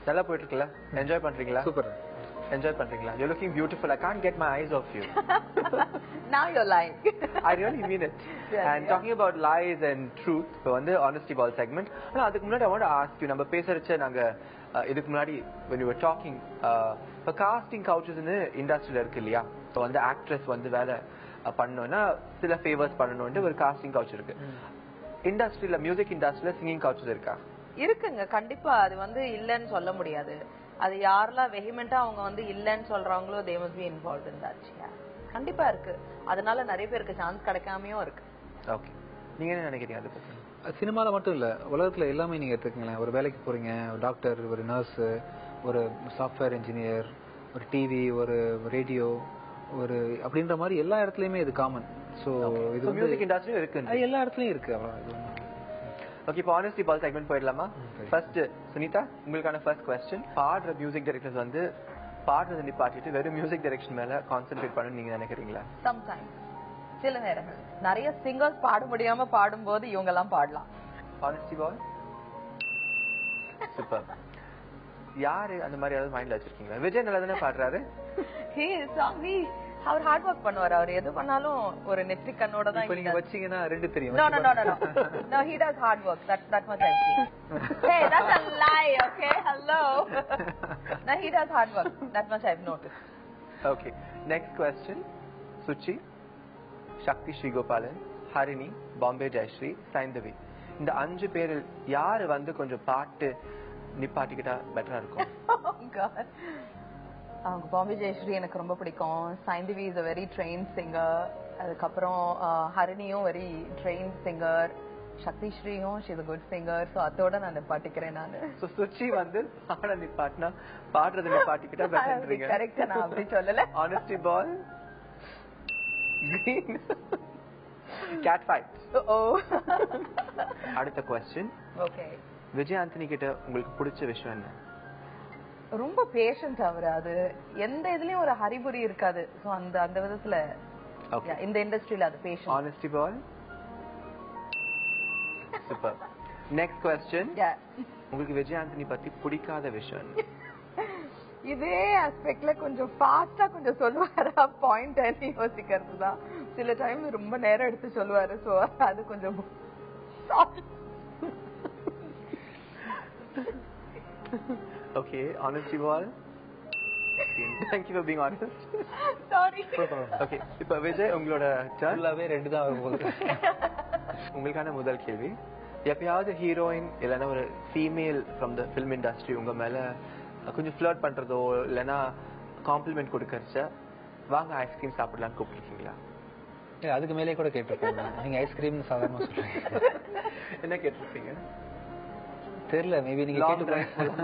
நல்லா போயிட்டு இருக்குல்ல? என்ஜாய் பண்றீங்களா? சூப்பர். என்ஜாய் பண்றீங்களா? You're looking beautiful. I can't get my eyes off you. Now you're lying. I really mean it. And talking about lies and truth, இப்போ வந்து honesty ball segment. ஆனா அதுக்கு முன்னாடி I want to ask you, நம்ம பேசறச்ச நாங்க இதுக்கு முன்னாடி when you were talking, இப்போ casting couches ன்னு இண்டஸ்ட்ரியில இருக்கு இல்லையா? இப்போ வந்து ஆக்ட்ரஸ் வந்து வேலை பண்ணணும்னா சில ஃபேவர்ஸ் பண்ணணும்னு ஒரு casting couch இருக்கு. இண்டஸ்ட்ரியில மியூசிக் இண்டஸ்ட்ரியில சிங்கிங் couches இருக்கா? இருக்குங்க, கண்டிப்பா. அது வந்து இல்லன்னு சொல்ல முடியாது. அது யாரெல்லாம் வெஹிமெண்டா அவங்க வந்து இல்லன்னு சொல்றாங்களோ they must be involved in that. கண்டிப்பா இருக்கு. அதனால நிறைய பேருக்கு சான்ஸ் கிடைக்காமயும் இருக்கு. ஓகே, நீங்க என்ன நினைக்கிறீங்க அதை பத்தி? சினிமால மட்டும் இல்ல, உலகத்துல எல்லாமே நீங்க எடுத்துக்கங்களேன். ஒரு வேலைக்கு போறீங்க, ஒரு டாக்டர், ஒரு நர்ஸ், ஒரு சாஃப்ட்வேர் இன்ஜினியர், ஒரு டிவி, ஒரு ரேடியோ, ஒரு அப்படின்ற மாதிரி எல்லா இடத்துலயுமே இது காமன். சோ இது மியூசிக் இண்டஸ்ட்ரியும் இருக்கு, எல்லா இடத்துலயும் இருக்கு. அவ்வளவு. ஓகே, இப்போ ஆனஸ்டி பால் செக்மெண்ட் போயிடலாமா? ஃபர்ஸ்ட் சுனிதா, உங்களுக்கான ஃபர்ஸ்ட் क्वेश्चन. பாடுற மியூசிக் டைரக்டர்ஸ் வந்து பாடுறதை நிப்பாட்டிட்டு வெறும் மியூசிக் டைரக்ஷன் மேல கான்சென்ட்ரேட் பண்ணணும்னு நீங்க நினைக்கிறீங்களா? சம்டைம்ஸ், சில நேரங்கள் நிறைய சிங்கர்ஸ் பாட முடியாம பாடும்போது இவங்க எல்லாம் பாடலாம். Honesty ball super. யாரு அந்த மாதிரி ஏதாவது மைண்ட்ல வச்சிருக்கீங்களா? விஜய் நல்லா தானே பாடுறாரு. அவர் ஹார்ட் ஒர்க் பண்ணுவார். அவர் எது பண்ணாலும் ஒரு நெற்றி கண்ணோட தான். நீங்க வச்சீங்கன்னா ரெண்டு தெரியும். No, no, he does hard work. That much I see. Hey, that's a lie, okay? Hello. No, he does hard work. That much I've noticed. Okay, next question. Suchi, Shakti Srigopalan, Harini, Bombay Jayashree, Saindavi. இந்த 5 பேரில் யாரு வந்து கொஞ்சம் பாட்டு நிப்பாட்டிக்கிட்டா பெட்டரா இருக்கும்? Oh God. அவங்க பாம்பே ஜெயஸ்ரீ எனக்கு ரொம்ப பிடிக்கும். Saindhavi is a very trained singer. அதுக்கப்புறம் ஹரிணியும் வெரி trained singer. சக்தி ஸ்ரீயும் she is a good singer. So அதோட நான் நிப்பாட்டிக்கிறேன். நான் சுச்சி வந்து பாட நிப்பாட்டினா பாடுறது நிப்பாட்டிக்கிட்டா பெட்டர்ன்றீங்க. கரெக்ட், நான் அப்படி சொல்லல. Honesty ball cat fight. அடுத்த क्वेश्चन. ஓகே, விஜய் ஆண்டனி கிட்ட உங்களுக்கு பிடிச்ச விஷயம் என்ன? ரொம்ப பேஷண்ட் அவரு. அது எந்த இதுலயும் ஒரு ஹரிபுரி இருக்காது. சோ அந்த விதத்துல இந்த இண்டஸ்ட்ரியில அது patient. Honesty ball super. Next question. உங்களுக்கு விஜய் ஆண்டனி பத்தி பிடிக்காத விஷயம்? இதே ஆஸ்பெக்ட்ல கொஞ்சம் ஃபாஸ்டா கொஞ்சம் சொல்லுவாரா பாயிண்ட் என்ன யோசிக்கிறது தான். சில டைம் ரொம்ப நேரம் எடுத்து சொல்லுவாரு. சோ அது கொஞ்சம் Okay, honesty ball. Thank you for being honest. Sorry. Okay, இப்போ விஜய் உங்களோட டர்ன்லாவே ரெண்டு தான் வரும் போது. உங்களுக்கான முதல் கேள்வி. எப்பயாவது ஹீரோயின் இல்லனா ஒரு female from the film industry உங்க மேல கொஞ்சம் ஃப்ளர்ட் பண்றதோ இல்லனா காம்ப்ளிமெண்ட் கொடுக்கறச்ச வாங்க ஐஸ்கிரீம் சாப்பிடலாம் கூப்பிட்டுருக்கீங்களா? அதுக்கு மேலே கூட கேட்டிருக்கீங்க. நீங்க ஐஸ்கிரீம் சாதாரணமா சொல்றீங்க. என்ன கேட்டிருக்கீங்க? தெரியல, மேபி நீங்க கேட்டு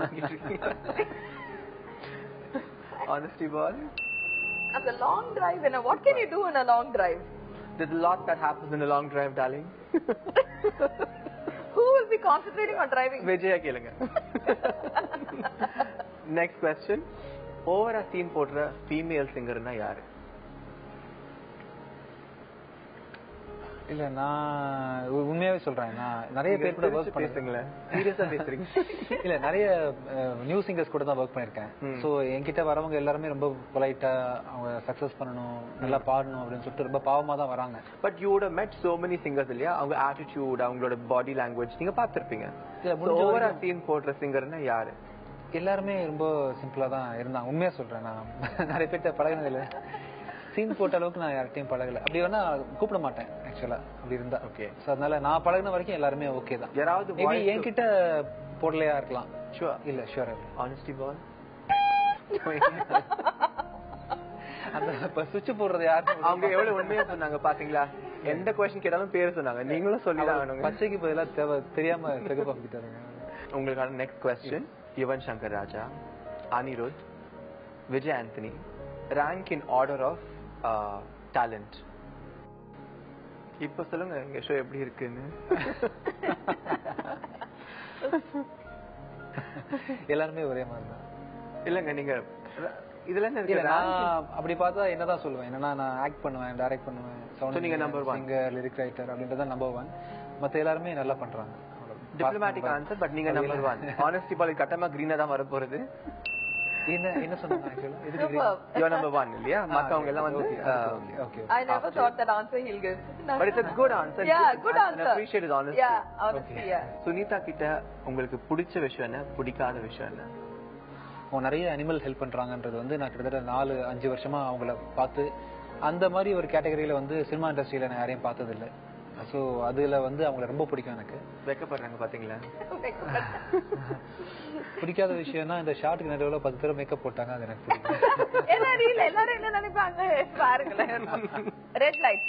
Honesty ball. As a long drive, and what can you do in a long drive? There's a lot that happens in a long drive, darling. Who will be concentrating on driving? Vijaya கேளுங்க. Next question. ஓவரா scene போடுற female சிங்கர்னா யாரு? இல்ல, நான் உண்மையாவே சொல்றேன். நான் நிறைய பேர் கூட வர்க் பேசுங்களேன். சீரியஸா பேசுறீங்க? இல்ல, நிறைய நியூ சிங்கர்ஸ் கூட தான் வர்க் பண்ணிருக்கேன். சோ என்கிட்ட வரவங்க எல்லாருமே ரொம்ப பொலைட்டா அவங்க சக்சஸ் பண்ணணும், நல்லா பாடணும் அப்படின்னு சொல்லிட்டு ரொம்ப பாவமா தான் வராங்க. But you would have met so many singers இல்லையா? அவங்க attitude, அவங்களோட பாடி லாங்குவேஜ் நீங்க பாத்திருப்பீங்க. ஓவரா சீன் போடுற சிங்கர்னா யாரு? எல்லாருமே ரொம்ப சிம்பிளா தான் இருந்தாங்க. உண்மையா சொல்றேன். நான் நிறைய பேர்ட்ட பழகினது இல்ல. சீன் போட்ட அளவுக்கு நான் யார்ட்டையும் பழகல. அப்படி வேணா கூப்பிட மாட்டேன் ஆக்சுவலா அப்படி இருந்தா. ஓகே, சோ அதனால நான் பழகின வரைக்கும் எல்லாருமே ஓகே தான். யாராவது மேபி என்கிட்ட போடலையா இருக்கலாம். ஷூர் இல்ல, ஷூர். ஆனஸ்டி பால். அந்த சுவிட்ச் போடுறது யாரு? அவங்க எவ்வளவு உண்மையா சொன்னாங்க பாத்தீங்களா? எந்த क्वेश्चन கேட்டாலும் பேர் சொன்னாங்க. நீங்களும் சொல்லிதான் ஆகணும். பச்சைக்கு பதிலா தெரியாம தெகப்பாக்கிட்டாங்க. உங்களுக்கான next question. Yuvan Shankar Raja, Anirudh, Vijay Antony, rank in order of talent. இப்ப சொல்லுங்க எங்க ஷோ எப்படி இருக்குன்னு. எல்லாருமே ஒரே மாதிரி தான். இல்லங்க, நீங்க இதுல என்ன இருக்கு? நான் அப்படி பார்த்தா என்னதான் சொல்லுவேன். என்னன்னா நான் ஆக்ட் பண்ணுவேன், டைரக்ட் பண்ணுவேன், சவுண்ட், நீங்க நம்பர் 1 சிங்கர், லிரிக் ரைட்டர் அப்படின்றத நம்பர் 1. மத்த எல்லாருமே நல்லா பண்றாங்க. Diplomatic answer. பட் நீங்க நம்பர் 1. ஆனஸ்டி பால் கட்டமா கிரீனா தான் வர போறது. என்ன சொன்னாங்க ஆக்சுவலா? இதுக்கு you are number 1 இல்லையா? மத்தவங்க எல்லாம் வந்து okay. I never thought that answer he'll give. But it's a good answer. Yeah, good answer. I appreciate his honesty. Yeah, honesty. Yeah. Sunita கிட்ட உங்களுக்கு பிடிச்ச விஷயம் என்ன, பிடிக்காத விஷயம் என்ன? அவங்க நிறைய அனிமல் ஹெல்ப் பண்றாங்கன்றது வந்து நான் கிட்டத்தட்ட 4-5 வருஷமா அவங்கள பார்த்து அந்த மாதிரி ஒரு கேட்டகரியில வந்து சினிமா இண்டஸ்ட்ரியில நான் யாரையும் பார்த்தது இல்லை. ஸோ அதுல வந்து அவங்களை ரொம்ப பிடிக்கும் எனக்கு. வெக்கப்படுறாங்க பாத்தீங்களா? பிடிக்காத விஷயம்னா இந்த ஷார்ட்டுக்கு நடுவில் 10 பேர் மேக்கப் போட்டாங்க, அது எனக்கு பிடிக்கும். எல்லாரும் என்ன நினைப்பாங்க பாருங்களேன். Red light.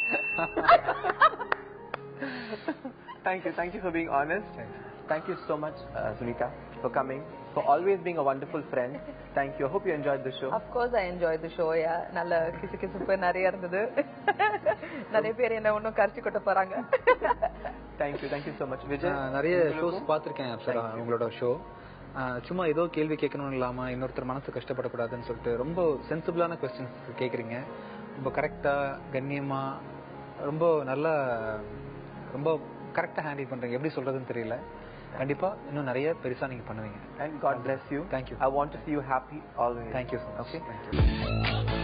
Thank you for being honest. Thank you so much, Sunita, for coming, for always being a wonderful friend. Thank you. I hope you enjoyed the show. Of course I enjoyed the show. Yeah, நல்ல கிசுகிசுப்பு நிறைய இருந்தது. நிறைய பேர் என்ன ஒன்னும் கரிச்சு கொட்ட போறாங்க. Thank you so much. Vijay, நிறைய ஷோஸ் பார்த்திருக்கேன் அப்சரா உங்களோட ஷோ. சும்மா ஏதோ கேள்வி கேட்கணும்னு இல்லாம இன்னொருத்தர் மனசு கஷ்டப்படக்கூடாதுன்னு சொல்லிட்டு ரொம்ப சென்சிபிளான கொஸ்டின்ஸ் கேட்குறீங்க. ரொம்ப கரெக்டா கண்ணியமா ரொம்ப நல்லா ரொம்ப கரெக்டா ஹேண்டில் பண்றீங்க. எப்படி சொல்றதுன்னு தெரியல. கண்டிப்பா இன்னும் நிறைய பெருசா நீங்க பண்ணுவீங்க. And God bless you. Thank you. I want to see you happy always. Thank you so much. Okay. Thank you.